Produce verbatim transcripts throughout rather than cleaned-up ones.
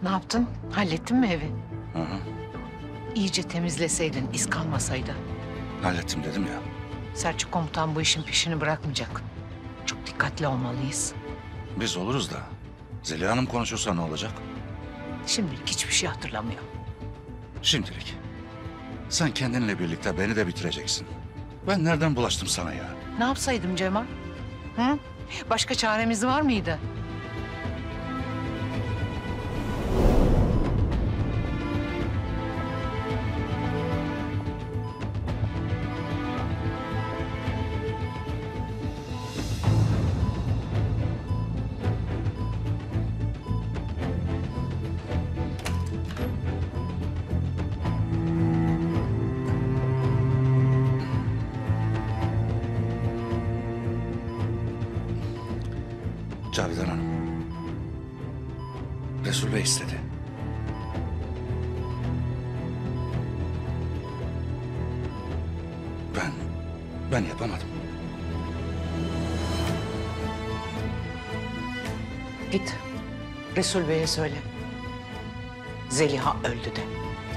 Ne yaptın? Hallettin mi evi? Hı hı. İyice temizleseydin, iz kalmasaydı. Hallettim dedim ya. Selçuk komutan bu işin peşini bırakmayacak. Çok dikkatli olmalıyız. Biz oluruz da Zeliha Hanım konuşursa ne olacak? Şimdilik hiçbir şey hatırlamıyor. Şimdilik. Sen kendinle birlikte beni de bitireceksin. Ben nereden bulaştım sana ya? Ne yapsaydım Cemal? Hı? Başka çaremiz var mıydı? Cavidan Hanım. Resul Bey istedi. Ben, ben yapamadım. Git. Resul Bey'e söyle. Zeliha öldü de.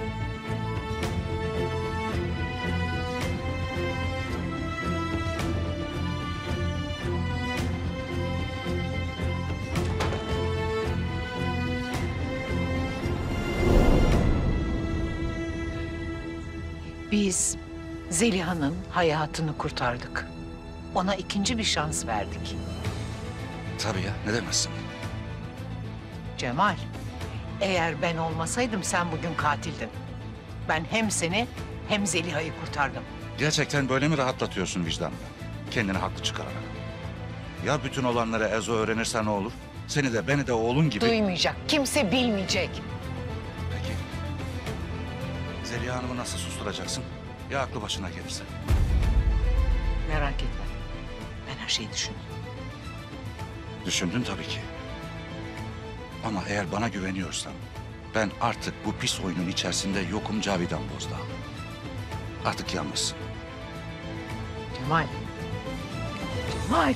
Biz Zeliha'nın hayatını kurtardık. Ona ikinci bir şans verdik. Tabii ya, ne demezsin? Cemal, eğer ben olmasaydım sen bugün katildin. Ben hem seni hem Zeliha'yı kurtardım. Gerçekten böyle mi rahatlatıyorsun vicdanını? Kendini haklı çıkararak. Ya bütün olanları Ezo öğrenirse ne olur? Seni de beni de oğlun gibi... Duymayacak, kimse bilmeyecek. Peki. Zeliha Hanım'ı nasıl susturacaksın? Ya aklı başına gelirse? Merak etme, ben her şeyi düşündüm. Düşündün tabii ki. Ama eğer bana güveniyorsan... ben artık bu pis oyunun içerisinde yokum Cavidan Bozdağ. Artık yalnızsın. Cemal. Cemal.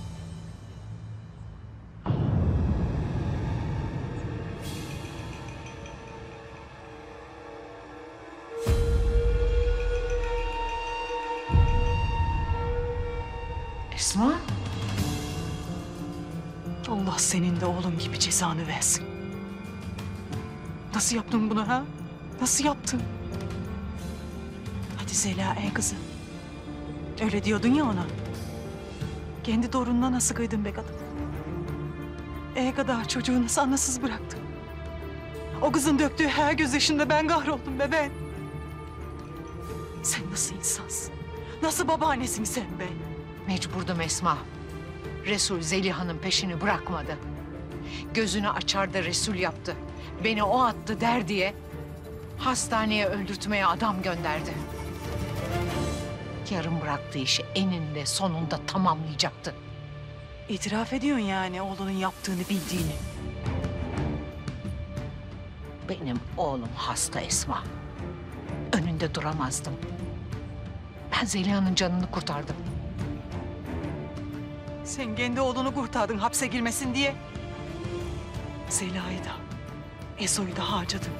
Esma. Allah senin de oğlum gibi cezanı versin. Nasıl yaptın bunu ha? Nasıl yaptın? Hadi Zeliha ey kızım. Öyle diyordun ya ona. Kendi doğrundan nasıl kıydın be kadın? Ey kadar çocuğu nasıl anasız bıraktın? O kızın döktüğü her gözyaşında ben kahroldum be ben. Sen nasıl insansın? Nasıl babaannesin sen be? Mecburdum Esma. Resul Zeliha'nın peşini bırakmadı. Gözünü açar da Resul yaptı. Beni o attı der diye hastaneye öldürtmeye adam gönderdi. Yarım bıraktığı işi eninde sonunda tamamlayacaktı. İtiraf ediyorsun yani oğlunun yaptığını bildiğini. Benim oğlum hasta Esma. Önünde duramazdım. Ben Zeliha'nın canını kurtardım. Sen kendi oğlunu kurtardın hapse girmesin diye. Zeliha'yı da, Ezo'yu da harcadın.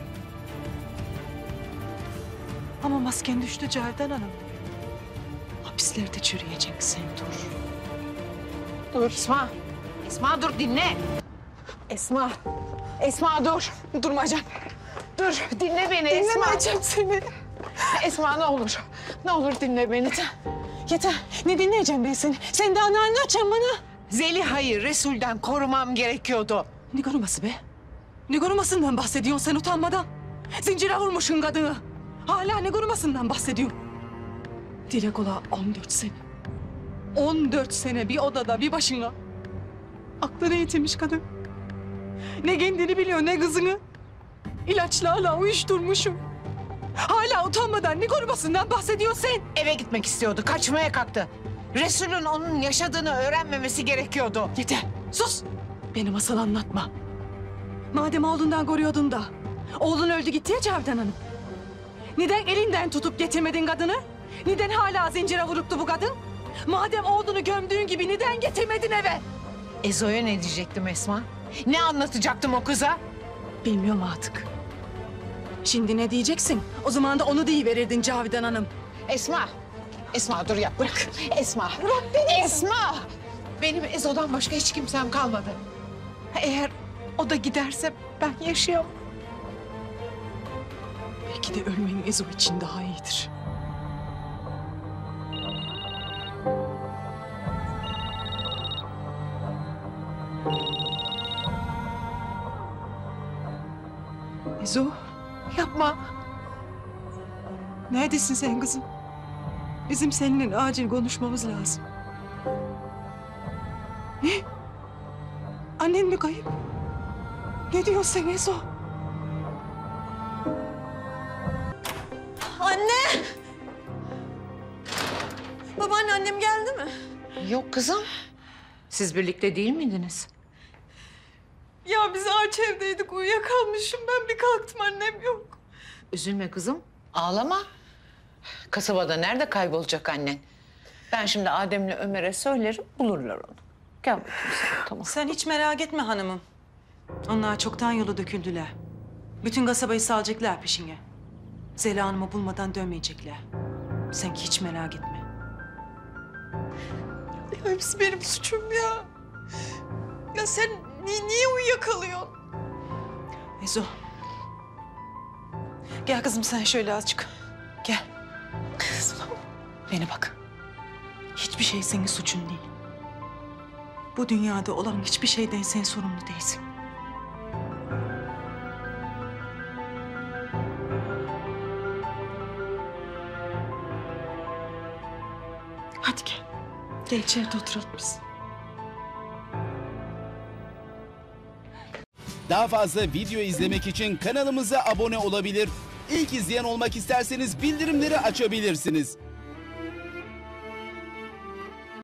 Ama masken düştü Cavidan Hanım. Hapislerde çürüyecek sen dur. Dur Esma. Esma dur dinle. Esma. Esma dur. Durmayacağım. Dur dinle beni Esma. Dinlemeyeceğim seni. Esma ne olur. Ne olur dinle beni. Yeter. Ne dinleyeceğim ben seni? Sen daha ne anlatacaksın bana? Zeliha'yı Resul'den korumam gerekiyordu. Ne koruması be? Ne korumasından bahsediyorsun sen utanmadan? Zincire vurmuşsun kadını. Hala ne korumasından bahsediyorsun? Dile kolay on dört sene. On dört sene bir odada bir başına. Aklını yitirmiş kadın. Ne kendini biliyor ne kızını. İlaçlarla uyuşturmuşum. Hala utanmadan ne korumasından bahsediyorsun sen? Eve gitmek istiyordu. Kaçmaya kalktı. Resul'ün onun yaşadığını öğrenmemesi gerekiyordu. Yeter, sus! Beni masal anlatma. Madem oğlundan koruyordun da, oğlun öldü gitti ya Cavidan Hanım. Neden elinden tutup getirmedin kadını? Neden hala zincire vuruptu bu kadın? Madem oğlunu gömdüğün gibi neden getirmedin eve? Ezo'ya ne diyecektim Esma? Ne anlatacaktım o kıza? Bilmiyorum artık. Şimdi ne diyeceksin? O zaman da onu deyiverirdin Cavidan Hanım. Esma. Esma dur ya bırak. Esma. Bırak beni. Esma. Benim Ezo'dan başka hiç kimsem kalmadı. Eğer o da giderse ben yaşayamam. Belki de ölmenin Ezo için daha iyidir. Ezo, Yapma. neredesin sen kızım? Bizim seninle acil konuşmamız lazım. Ne? Annen mi kayıp? Ne diyorsun sen Ezo? Anne! Babaanne, annem geldi mi? Yok kızım. Siz birlikte değil miydiniz? Ya biz ağaç evdeydik, uyuyakalmışım. Ben bir kalktım, annem yok. Üzülme kızım. Ağlama. Kasabada nerede kaybolacak annen? Ben şimdi Adem'le Ömer'e söylerim, bulurlar onu. Gel bakayım sen, tamam. Sen hiç merak etme hanımım. Onlar çoktan yola döküldüler. Bütün kasabayı salacaklar peşine. Zeliha Hanım'ı bulmadan dönmeyecekler. Sen hiç merak etme. Ya hepsi benim suçum ya. Ya sen ni niye uyuyakalıyorsun? Ezo. Gel kızım sen şöyle azıcık. Gel. Kızım. Bana bak. Hiçbir şey senin suçun değil. Bu dünyada olan hiçbir şeyden sen sorumlu değilsin. Hadi gel. Gel içeride oturalım biz. Daha fazla video izlemek için kanalımıza abone olabilir. İlk izleyen olmak isterseniz bildirimleri açabilirsiniz.